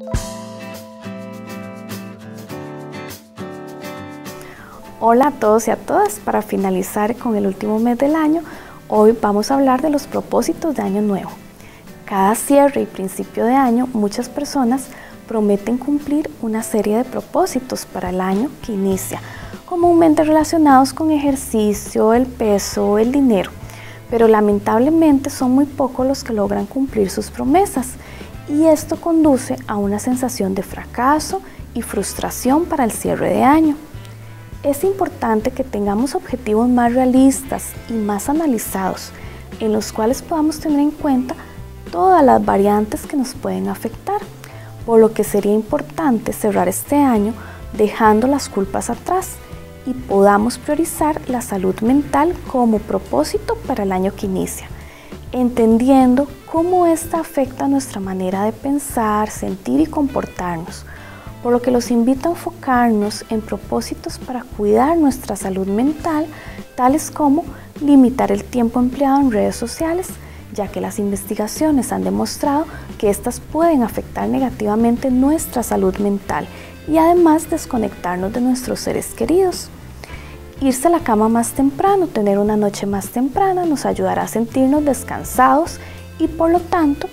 Hola a todos y a todas. Para finalizar con el último mes del año, hoy vamos a hablar de los propósitos de Año Nuevo. Cada cierre y principio de año, muchas personas prometen cumplir una serie de propósitos para el año que inicia, comúnmente relacionados con ejercicio, el peso, el dinero. Pero lamentablemente son muy pocos los que logran cumplir sus promesas y esto conduce a una sensación de fracaso y frustración para el cierre de año. Es importante que tengamos objetivos más realistas y más analizados, en los cuales podamos tener en cuenta todas las variantes que nos pueden afectar, por lo que sería importante cerrar este año dejando las culpas atrás y podamos priorizar la salud mental como propósito para el año que inicia, entendiendo cómo esta afecta nuestra manera de pensar, sentir y comportarnos, por lo que los invito a enfocarnos en propósitos para cuidar nuestra salud mental, tales como limitar el tiempo empleado en redes sociales, ya que las investigaciones han demostrado que estas pueden afectar negativamente nuestra salud mental y además desconectarnos de nuestros seres queridos. Irse a la cama más temprano, tener una noche más temprana nos ayudará a sentirnos descansados y por lo tanto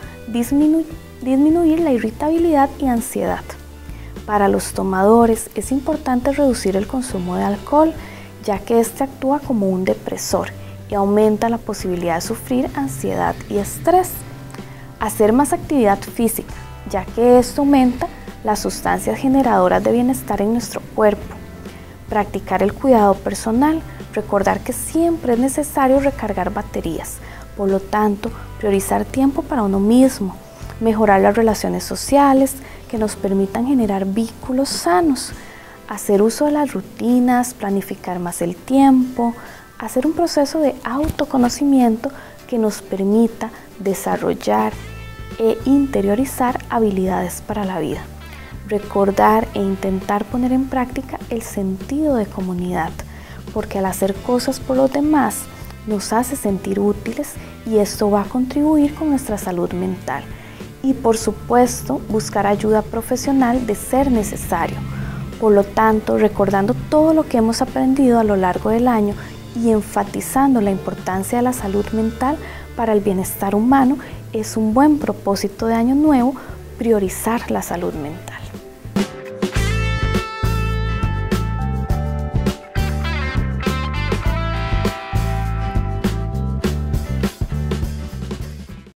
disminuir la irritabilidad y ansiedad. Para los tomadores es importante reducir el consumo de alcohol, ya que este actúa como un depresor y aumenta la posibilidad de sufrir ansiedad y estrés. Hacer más actividad física, ya que esto aumenta las sustancias generadoras de bienestar en nuestro cuerpo. Practicar el cuidado personal, recordar que siempre es necesario recargar baterías, por lo tanto, priorizar tiempo para uno mismo, mejorar las relaciones sociales que nos permitan generar vínculos sanos, hacer uso de las rutinas, planificar más el tiempo, hacer un proceso de autoconocimiento que nos permita desarrollar e interiorizar habilidades para la vida. Recordar e intentar poner en práctica el sentido de comunidad, porque al hacer cosas por los demás nos hace sentir útiles y esto va a contribuir con nuestra salud mental. Y por supuesto, buscar ayuda profesional de ser necesario. Por lo tanto, recordando todo lo que hemos aprendido a lo largo del año y enfatizando la importancia de la salud mental para el bienestar humano, es un buen propósito de Año Nuevo priorizar la salud mental.